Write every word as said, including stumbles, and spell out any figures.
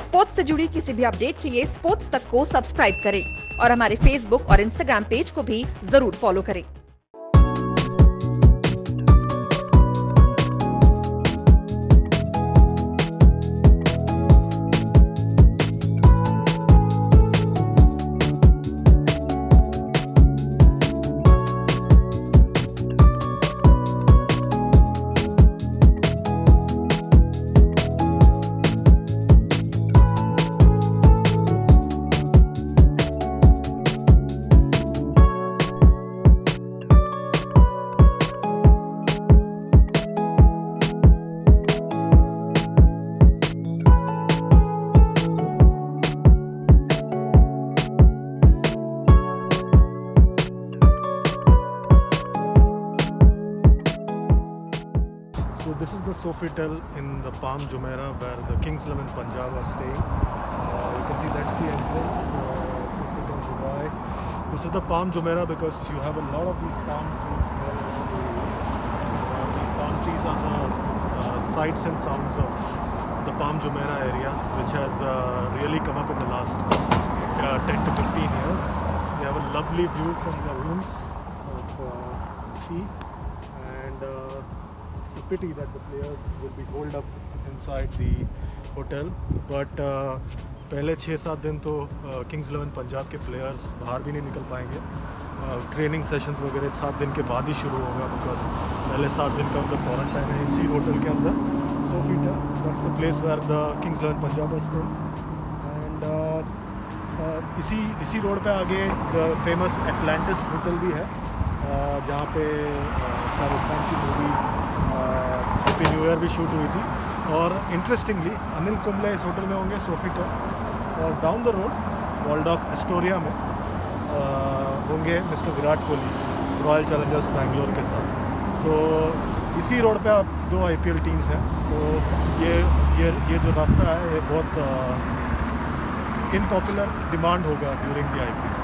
Sports से जुड़ी किसी भी अपडेट के लिए स्पोर्ट्स तक को सब्सक्राइब करें और हमारे फेसबुक और इंस्टाग्राम पेज को भी जरूर फॉलो करें। So this is the Sofitel in the Palm Jumeirah where the Kings eleven Punjab are staying. Uh, you can see that's the entrance, uh, Sofitel Dubai. This is the Palm Jumeirah because you have a lot of these palm trees all around the area. Uh, these palm trees are the uh, sights and sounds of the Palm Jumeirah area, which has uh, really come up in the last uh, ten to fifteen years. We have a lovely view from the rooms of uh, sea, and uh, it's a pity that the players will be holed up inside the hotel, but uh, पहले छः सात दिन तो Kings Eleven Punjab के players बाहर भी नहीं निकल पाएंगे। ट्रेनिंग सेशंस वगैरह सात दिन के बाद ही शुरू होगा बिकॉज पहले सात दिन का उनका क्वारंटाइन है इसी होटल के अंदर। Sofitel, that's the place where the Kings Eleven Punjab are staying, and इसी इसी रोड पे आगे द फेमस एटलांटिस होटल भी है, uh, जहाँ पे शाहरुख खान की मूवी हैप्पी न्यू ईयर भी शूट हुई थी। और इंटरेस्टिंगली अनिल कुंबले इस होटल में होंगे, सोफिटेल, और down the road Waldorf Astoria में आ, होंगे mister Virat Kohli Royal Challengers Bangalore के साथ। तो इसी रोड पे आप दो आईपीएल टीम्स हैं, तो ये ये ये जो रास्ता है ये बहुत इनपॉपुलर डिमांड होगा ड्यूरिंग द आईपीएल।